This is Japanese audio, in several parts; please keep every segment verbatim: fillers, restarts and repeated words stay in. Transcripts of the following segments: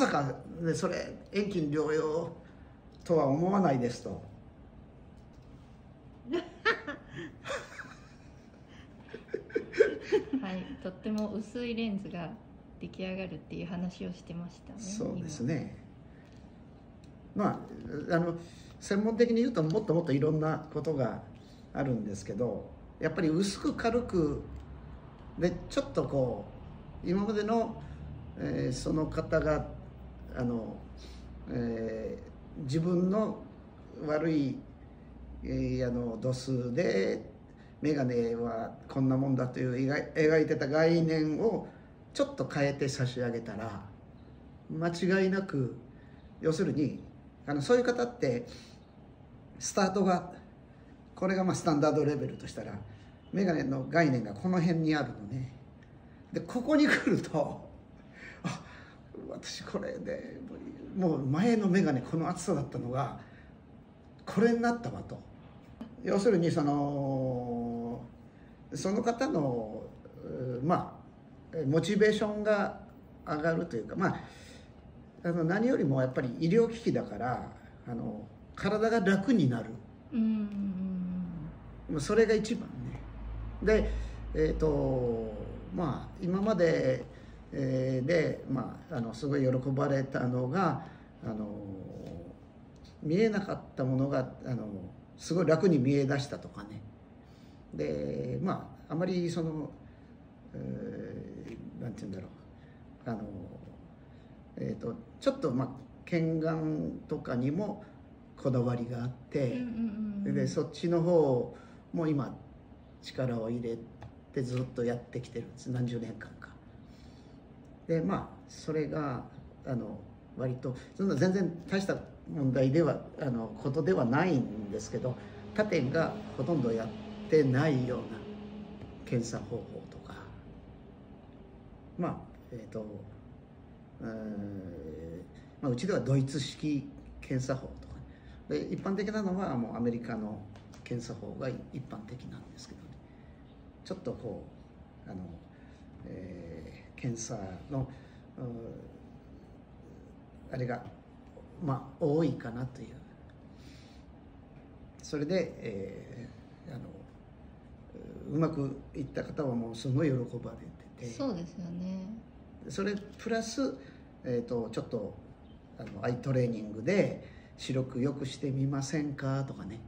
さか、ね、それ遠近療養とは思わないですと。 はい、とっても薄いレンズが出来上がるっていう話をしてましたね。 そうですね。まああの専門的に言うともっともっといろんなことがあるんですけど、やっぱり薄く軽くでちょっとこう今までの、えー、その方があの、えー、自分の悪い、えー、あの度数で眼鏡はこんなもんだという描いてた概念をちょっと変えて差し上げたら間違いなく、要するにあのそういう方ってスタートがこれがまあスタンダードレベルとしたら眼鏡の概念がこの辺にあるのね。でここに来るとあ私これでもう前の眼鏡この厚さだったのがこれになったわと。要するにそのその方のまあモチベーションが上がるというか、まああの何よりもやっぱり医療機器だからあの体が楽になる、 うんうん、 それが一番ね。でえっ、ー、とまあ今まで、えー、で、まあ、あのすごい喜ばれたのがあの見えなかったものがあのすごい楽に見え出したとかね。でまああまりその、えー、なんて言うんだろうあの、えー、とちょっとまあ検眼とかにもこだわりがあって、 うんうんうん、 でそっちの方も今力を入れてずっとやってきてるんです。何十年間かで、まあそれがあの割とそんな全然大した問題ではあのことではないんですけど、他店がほとんどやってないような検査方法とか、まあえっ、ー、と、えーまあ、うちではドイツ式検査法とかで、一般的なのはもうアメリカの検査法が一般的なんですけどね。ちょっとこうあの、えー、検査のあれがまあ多いかなという。それで、えー、あのうまくいった方はもうすごい喜ばれてて、 そうですよね。それプラス、えー、とちょっとあのアイトレーニングで視力良くしてみませんかとかね。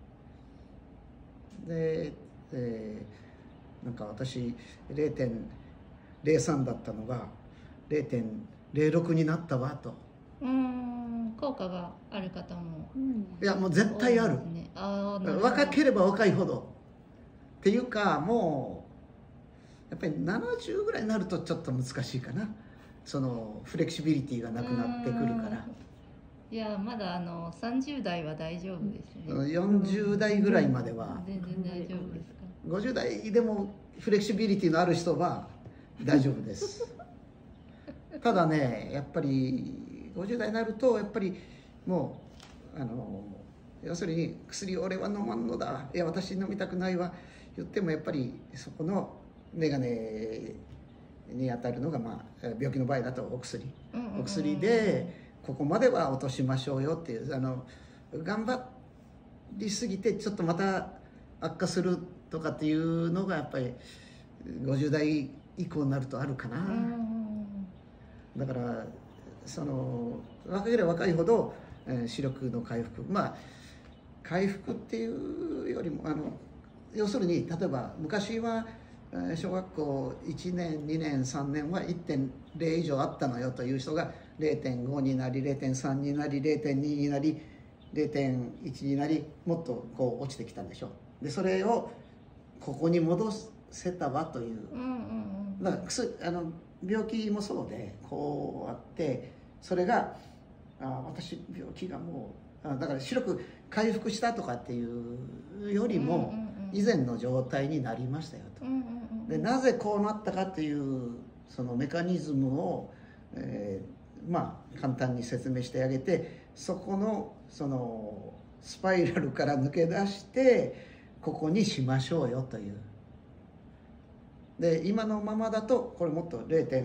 で、えー、なんか私 ゼロてんゼロさん だったのが ゼロてんゼロろく になったわと。 うーん、効果がある方も、うん、 いやもう絶対ある、ね、あ若ければ若いほどっていうか、もうやっぱりななじゅうぐらいになるとちょっと難しいかな、そのフレキシビリティがなくなってくるから。 いやまだあのさんじゅう代は大丈夫ですね。 よんじゅう代ぐらいまでは全然大丈夫ですか。 ごじゅう代でもフレキシビリティのある人は大丈夫ですただねやっぱりごじゅう代になるとやっぱりもうあの要するに薬俺は飲まんのだ、いや私飲みたくないわ言ってもやっぱりそこの眼鏡に当たるのが、まあ、病気の場合だとお薬、お薬でここまでは落としましょうよっていう、あの頑張りすぎてちょっとまた悪化するとかっていうのがやっぱりごじゅう代以降になるとあるかな。だからその若ければ若いほど、えー、視力の回復、まあ回復っていうよりもあの要するに例えば昔は小学校いちねんにねんさんねんは いってんゼロ 以上あったのよという人が ゼロてんご になり ゼロてんさん になり ゼロてんに になり ゼロてんいち になり、もっとこう落ちてきたんでしょう。でそれをここに戻せたわという、だからあの病気もそうでこうあって、それがあ私病気がもうだから視力回復したとかっていうよりも以前の状態になりましたよと。でなぜこうなったかっていうそのメカニズムを、えー、まあ簡単に説明してあげて、そこのそのスパイラルから抜け出してここにしましょうよという。で今のままだとこれもっと ゼロてん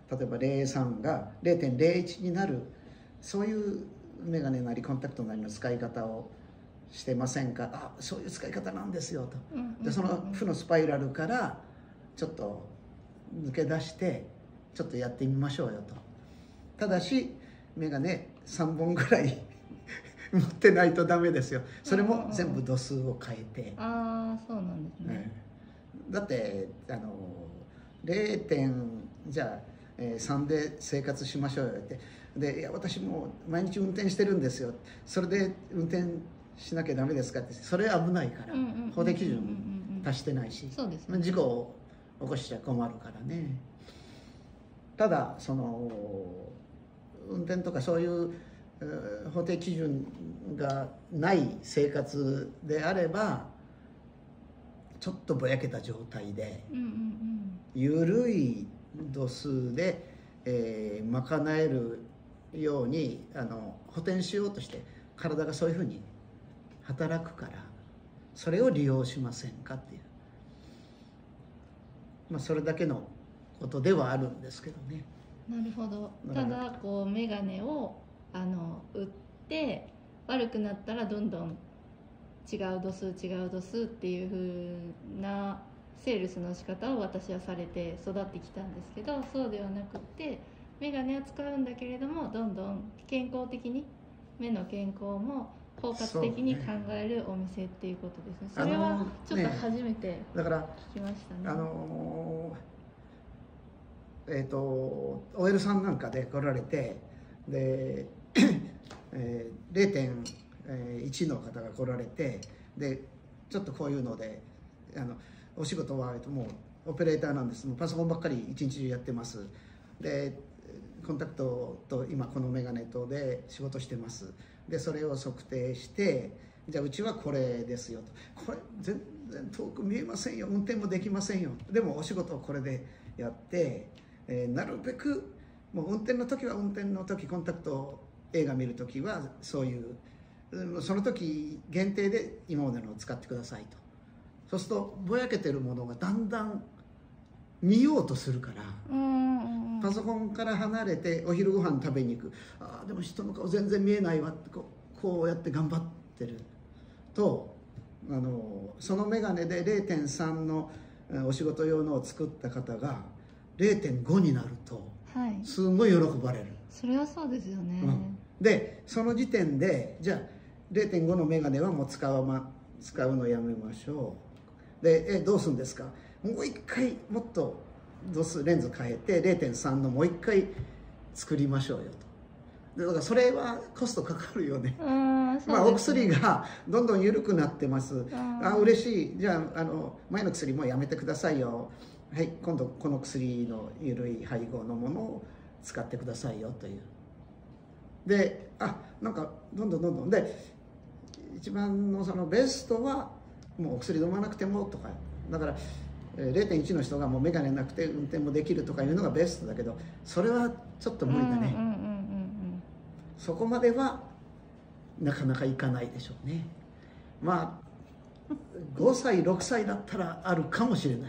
例えばゼロさんが ゼロてんゼロいち になる、そういうメガネなりコンタクトなりの使い方をしてませんか。あ、そういう使い方なんですよと。でその負のスパイラルからちょっと抜け出してちょっとやってみましょうよと。ただしメガネさんぼんぐらい持ってないとダメですよ。それも全部度数を変えて。 ああ、そうなんですね。 ね、だってあのゼロてんじゃあ、えー、さんで生活しましょうよって。でいや私もう毎日運転してるんですよ。それで運転しなきゃダメですかって。それ危ないから、法定基準達してないし、 そうですね、 事故を起こしちゃ困るからね。ただその運転とかそういう法定基準がない生活であればちょっとぼやけた状態で緩い度数で、えー、賄えるようにあの補填しようとして体がそういうふうに働くから、それを利用しませんかっていう、まあそれだけのことではあるんですけどね。 なるほど。ただこうメガネをあの売って悪くなったらどんどん違う度数違う度数っていう風なセールスの仕方を私はされて育ってきたんですけど、そうではなくってメガネは使うんだけれどもどんどん健康的に目の健康も包括的に考えるお店っていうことですね。それはちょっと初めて聞きましたね。 あのえっと オーエル さんなんかで来られてで、えー、ゼロてんいちの方が来られてでちょっとこういうのであのお仕事はもうオペレーターなんです。もうパソコンばっかり一日中やってます。でコンタクトと今このメガネとで仕事してます。でそれを測定してじゃあうちはこれですよと。これ全然遠く見えませんよ、運転もできませんよ、でもお仕事をこれでやって、えー、なるべくもう運転の時は運転の時コンタクト映画見る時はそういうその時限定で今までのを使ってくださいと。そうするとぼやけてるものがだんだん見ようとするから、パソコンから離れてお昼ご飯食べに行く、ああでも人の顔全然見えないわってこう、こうやって頑張ってるとあのその眼鏡で ゼロてんさん のお仕事用のを作った方が ゼロてんご になるとすごい喜ばれる、はい、 それはそうですよね、 うん、でその時点でじゃあ ゼロてんご の眼鏡はもう使わ、ま、使うのやめましょう。でえどうするんですか。もう一回もっと度数レンズ変えて ゼロてんさん のもう一回作りましょうよと。でだからそれはコストかかるよね。あ、ね、まあお薬がどんどん緩くなってます。あ嬉しい。じゃあ、あの前の薬もうやめてくださいよ。はい、今度この薬の緩い配合のものを使ってくださいよという。であなんかどんどんどんどんで一番のそのベストはもうお薬飲まなくてもとか、だから ゼロてんいち の人がもう眼鏡なくて運転もできるとかいうのがベストだけど、それはちょっと無理だね。そこまではなかなかいかないでしょうね。まあごさいろくさいだったらあるかもしれない。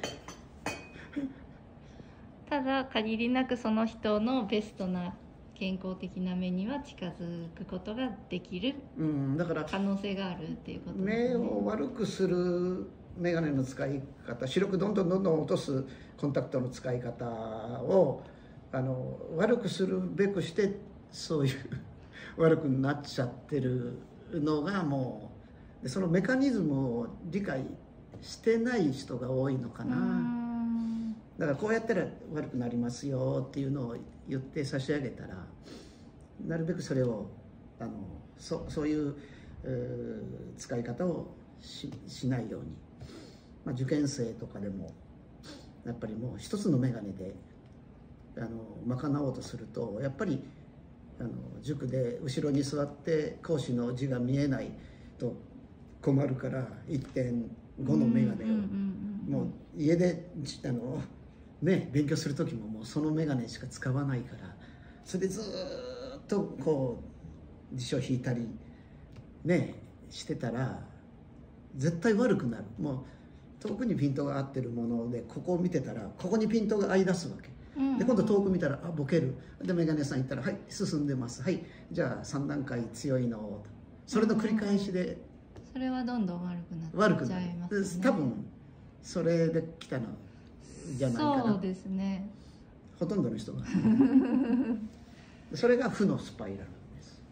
ただ限りなくその人のベストな健康的な目には近づくことができる可能性があるっていうことですね。 目を悪くする眼鏡の使い方、視力どんどんどんどん落とすコンタクトの使い方をあの悪くするべくしてそういう悪くなっちゃってるのがもうでそのメカニズムを理解してない人が多いのかな。だからこうやったら悪くなりますよっていうのを言って差し上げたらなるべくそれをあの そ, そういう、えー、使い方を し, しないように、まあ、受験生とかでもやっぱりもう一つの眼鏡であの賄おうとするとやっぱりあの塾で後ろに座って講師の字が見えないと困るから いってんご の眼鏡をもう家であのね、勉強する時ももうその眼鏡しか使わないから、それでずっとこう辞書引いたりねしてたら絶対悪くなる。もう遠くにピントが合ってるものでここを見てたらここにピントが合い出すわけ。 うんうんうん、 で今度遠く見たらあボケる、でメガネ屋さん行ったらはい進んでます、はいじゃあさん段階強いの、それの繰り返しでそれはどんどん悪くな悪くっちなるゃいますね。 多分それで来たのじゃないかな。 そうですね。 ほとんどの人がそれが負のスパイラルです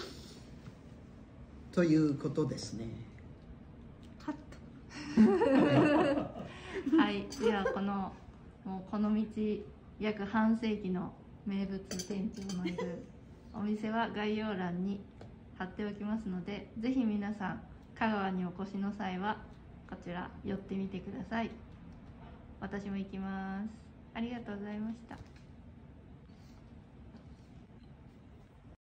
ということですね。 カットはい、ではこのもうこの道約半世紀の名物店長のいるお店は概要欄に貼っておきますので、ぜひ皆さん香川にお越しの際はこちら寄ってみてください。私も行きます。ありがとうございました。